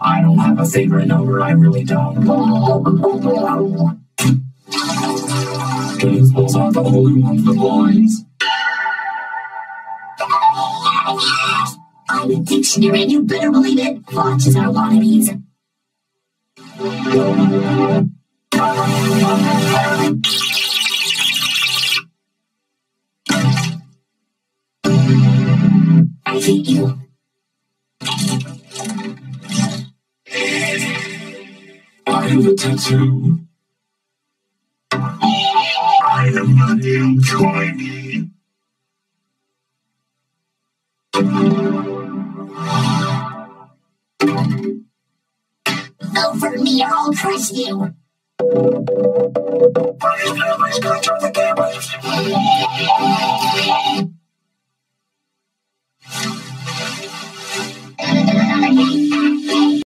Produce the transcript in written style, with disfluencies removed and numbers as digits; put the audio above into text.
I don't have a favorite number, I really don't. Games balls are the only ones with lines. I'm a dictionary, you better believe it. Watches are wannabes. I hate you. I have a tattoo. I am the new Tiny. Vote for me or I'll crush you. Please, scratch off the cameras.